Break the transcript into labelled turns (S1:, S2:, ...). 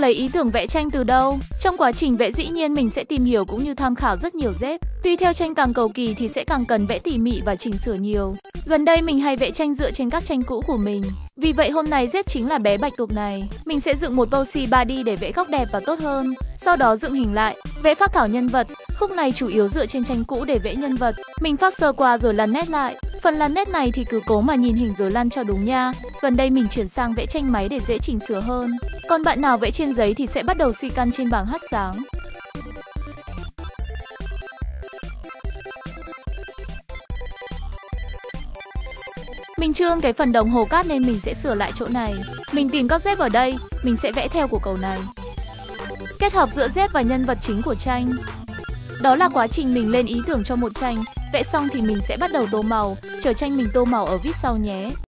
S1: lấy ý tưởng vẽ tranh từ đâu? Trong quá trình vẽ dĩ nhiên mình sẽ tìm hiểu cũng như tham khảo rất nhiều dép. Tuy theo tranh càng cầu kỳ thì sẽ càng cần vẽ tỉ mỉ và chỉnh sửa nhiều. Gần đây mình hay vẽ tranh dựa trên các tranh cũ của mình. Vì vậy hôm nay dép chính là bé bạch tuộc này. Mình sẽ dựng một pose 3D để vẽ góc đẹp và tốt hơn. Sau đó dựng hình lại, vẽ phác thảo nhân vật. Khúc này chủ yếu dựa trên tranh cũ để vẽ nhân vật. mình phác sơ qua rồi lăn nét lại. Phần lăn nét này thì cứ cố mà nhìn hình rồi lăn cho đúng nha. Gần đây mình chuyển sang vẽ tranh máy để dễ chỉnh sửa hơn. Còn bạn nào vẽ trên giấy thì sẽ bắt đầu xi căn trên bảng hắt sáng. Mình trương cái phần đồng hồ cát nên mình sẽ sửa lại chỗ này. Mình tìm các dép ở đây, mình sẽ vẽ theo của cầu này. Kết hợp giữa dép và nhân vật chính của tranh. Đó là quá trình mình lên ý tưởng cho một tranh. Vẽ xong thì mình sẽ bắt đầu tô màu, chờ tranh mình tô màu ở vít sau nhé.